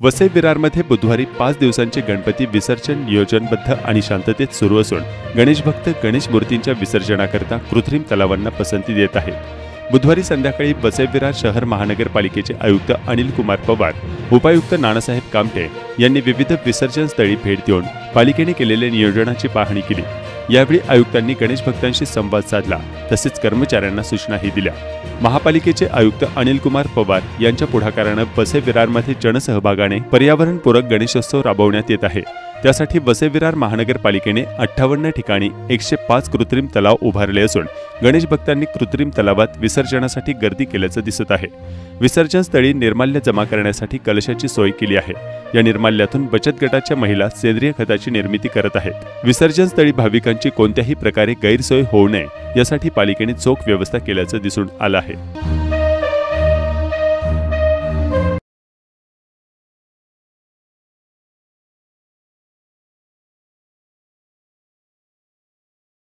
वसईविरारमध्ये बुधवारी 5 दिवसांचे गणपती विसर्जन नियोजनबद्ध आणि शांततेत सुरू असून गणेश भक्त गणेश मूर्तींच्या विसर्जनाकरता कृत्रिम तलावांना पसंती देत आहेत। बुधवारी संध्याकाळी वसईविरार शहर महानगरपालिकेचे आयुक्त अनिल कुमार पवार, उपायुक्त नानासाहेब कामटे यांनी विविध विसर्जन स्थळी भेट देऊन पालिकेने केलेल्या नियोजनाची पाहणी केली। यावेळी आयुक्तांनी गणेश भक्तांशी संवाद साधला, तसेच कर्मचाऱ्यांना सूचनाही दिल्या। महापालिकेचे आयुक्त अनिल कुमार पवार यांच्या पुढाकाराने वसईविरारमध्ये जनसहभागाने पर्यावरणपूरक गणेशोत्सव राबवण्यात येत आहे। त्यासाठी वसईविरार महानगरपालिकेने 58 ठिकाणी 105 कृत्रिम तलाव उभारले असून गणेश भक्तांनी कृत्रिम तलावात विसर्जनासाठी गर्दी केल्याचं दिसत आहे। विसर्जन स्थळी निर्माल्य जमा करण्यासाठी कलशाची सोय केली आहे। या निर्माल्यातून बचत गटाच्या महिला सेंद्रिय खताची निर्मिती करत आहेत। विसर्जन स्थळी भाविकांची कोणत्याही प्रकारे गैरसोय होऊ नये यासाठी पालिकेने चोख व्यवस्था केल्याचं दिसून आलं आहे।